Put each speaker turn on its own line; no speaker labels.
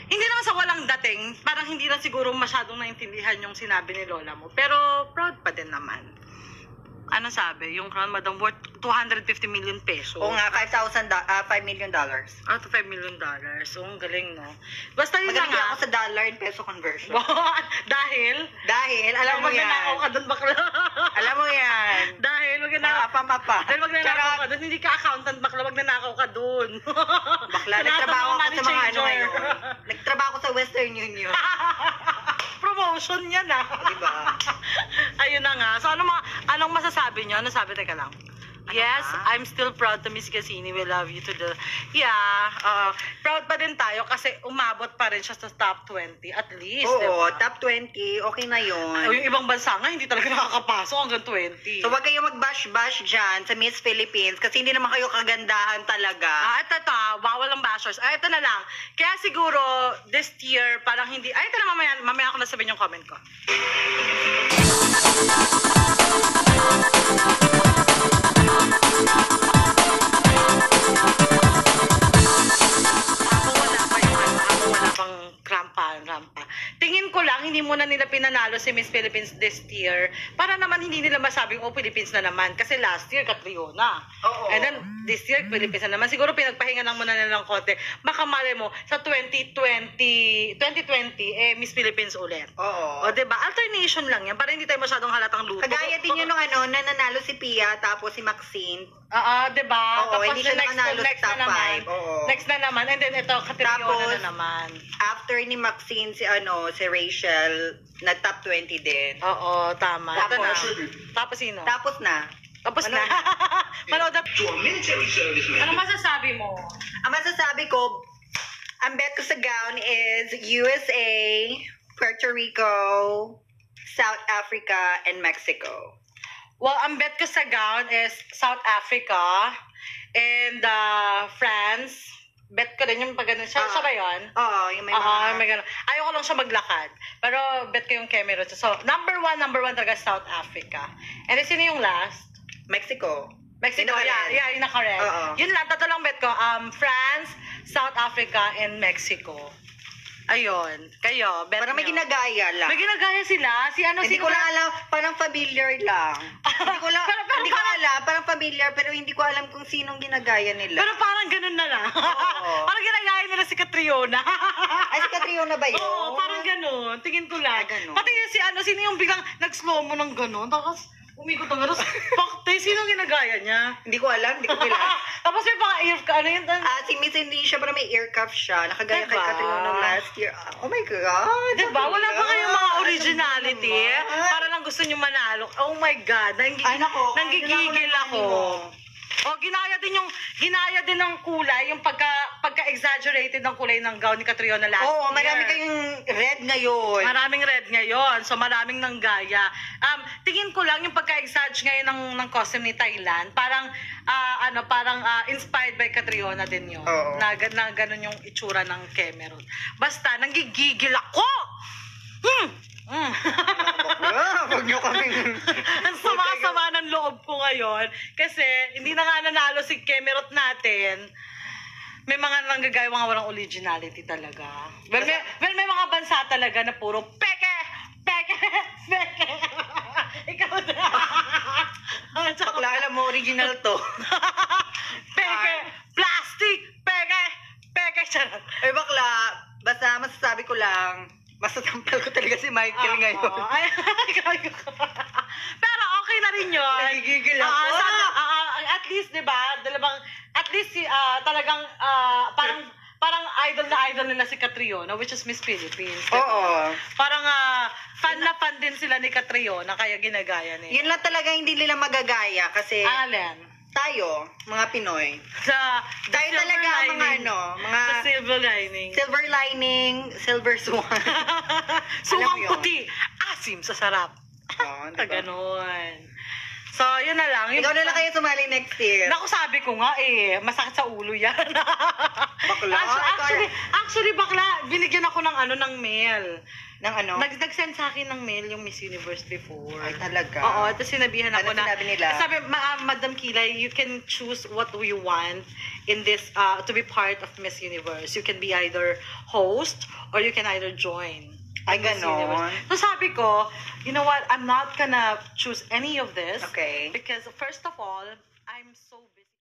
hindi naman sa walang dating, parang hindi na siguro masyadong naintindihan yung sinabi ni lola mo. Pero proud pa din naman. Ano sabi? Yung Crown Madam worth 250 million pesos.
Oo nga, $5 million.
Ah, to $5 million. So, ang galing, no? Basta yun
Magaling
nga.
ako sa dollar and peso conversion.
Dahil?
Alam mo yan.
Magnanakaw ka doon, bakla.
Alam mo yan.
Dahil magnanakaw.
Mapa.
Dahil magnanakaw ka doon. Hindi ka accountant, bakla. Magnanakaw ka doon.
Bakla, nagtrabaho ako sa mga ano ngayon. Nagtrabaho ako sa Western Union.
Promotion yan, ah.
Diba?
Ayun na nga. So, anong masasabi nyo? Ano sabi? Teka lang. Yes, I'm still proud to Miss Cassini. We love you to the... Yeah, proud pa din tayo kasi umabot pa rin siya sa top 20 at least,
Oo,
diba?
top 20, okay na yun.
Yung ibang bansa nga, hindi talaga nakakapasok hanggang 20.
So, wag kayo mag-bash-bash dyan sa Miss Philippines kasi hindi naman kayo kagandahan talaga.
Ito, bawal ang bashers. Ito na lang. Kaya siguro, this year, parang hindi... ito na mamaya ako na sabihin yung comment ko. Rampa. Tingin ko lang, hindi muna nila pinanalo si Miss Philippines this year para naman hindi nila masabing, Philippines na naman. Kasi last year, Catriona.
Oo.
And then, this year, Philippines na naman. Siguro pinagpahinga lang muna nila ng konti. Makamali mo, sa 2020, Miss Philippines ulit.
Oo.
O, diba? Alternation lang yan para hindi tayo masyadong halatang luto.
Kagaya din yun nung nananalo si Pia tapos si Maxine.
Diba?
Oo,
Tapos
hindi siya nakanalo sa top 5. Oo.
Next na naman. And then ito, Catriona
Tapos,
na naman.
After ni Maxine, si Rachel, nag-top 20 din.
Oo, tama. Ito na.
Tapos,
Tapos sino?
Tapos na.
Tapos na. Manood na.
To a military serviceman.
Ano masasabi mo?
Ang masasabi ko, ang bet ko sa gown is USA, Puerto Rico, South Africa, and Mexico.
Well, ang bet ko sa gown is South Africa and France. Bet ko rin yung pag ganun. Siya ba yun?
Oo, yung may mga...
may ganun. Ayoko lang siya maglakad. Pero bet ko yung Cameroon. So, number one talaga South Africa. And then, sino yung last?
Mexico.
Mexico, yeah, yung naka-red. Yun lang, tatlo lang bet ko. France, South Africa, and Mexico. Ayun. Kayo, bet
Parang may
nyo.
ginagaya lang.
May ginagaya sila?
Hindi ko lang alam, parang familiar lang. Hindi ko lang, hindi ko alam, parang familiar, pero hindi ko alam kung sinong ginagaya nila.
Pero parang ganun na lang.
Oo.
Parang ginagaya nila si Catriona.
Ay, si Catriona ba yun?
Oo, parang ganun. Tingin ko lang.
Ganun.
Pati si sino yung biglang nag-slow mo ng ganun. Tapos, umikot ng ganun. Pakte, sino ginagaya niya?
Hindi ko alam, hindi ko kilala.
Tapos may pang-ear ka, ano yun?
Si Miss Indonesia, parang may ear cuff siya. Nakagaya kay
Diba?
Catriona last year. Oh my God!
Diba? Wala pa kayong mga
Ano
originality.
naman?
Para lang gusto nyo manalo. Oh my God.
Ay, nako.
Nanggigigil ako. Ginaya din ng kulay, yung pagka-exaggerated ng kulay ng gown ni Catriona last year.
Oo, marami kayong red ngayon.
Maraming red ngayon. So, maraming nanggaya. Tingin ko lang yung pagka-exaggerate ngayon ng costume ni Thailand, parang inspired by Catriona din yun.
Oo.
Na ganun yung itsura ng Cameron. Basta, nanggigigil ako!
Huwag nyo kaming...
Ang sama-sama ng loob ko ngayon kasi hindi na nga nanalo si Cameron natin. May mga nanggagaya mga walang originality talaga. Well, may mga bansa talaga na puro peke! Ikaw na.
Bakla, alam mo, original to.
Peke! Plastic! Peke! Charot.
Ay, bakla, basta masasabi ko lang, masatampal ko talaga si Michael ngayon.
Pero okay na rin yun.
Nagigigil ako.
At least, di ba, at least talagang parang idol nila si Catriona, which is Miss Philippines. Diba?
Oo.
Parang fan na fan din sila ni Catriona, kaya ginagaya nila.
Yun lang talaga hindi nila magagaya kasi
Allen.
tayo, mga Pinoy, tayo
silver
talaga ang mga
lining.
mga
The silver lining.
silver lining, silver swan.
Sukang
yun.
puti, asim sa sarap.
Oo, diba?
Ganon. So, yun na lang.
Ikaw na lang kayo sumali next year.
Naku, sabi ko nga masakit sa ulo yan.
Bakla?
Actually, bakla, binigyan ako ng mail.
Ng ano?
Nag-send sa akin ng mail yung Miss Universe before.
Ay, talaga?
Oo, tapos sinabihan ako
Ano
na,
sinabi nila?
sabi, Madam Kilay, you can choose what you want in this, to be part of Miss Universe. You can be either host or you can either join.
Ay,
Miss
ganon.
Universe. So sabi ko, you know what, I'm not gonna choose any of this.
Okay.
Because first of all, I'm so busy.